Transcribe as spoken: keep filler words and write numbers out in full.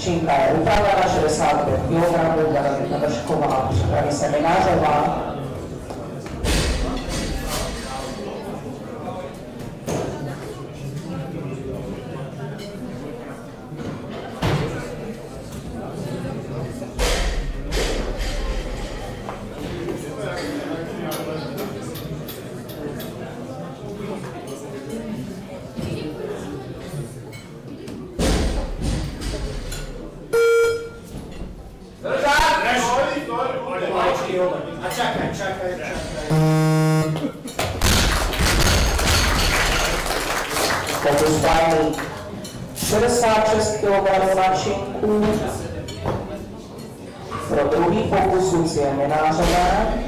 Šinka je upravena, šedesát pět kilogramů, Benedikta Držková, připraví se Minářová. A čakaj, čakaj, čakaj. Pokus bajný šedesát šest kilogramů na Šinku. Pro druhý pokus Lucie Minářové.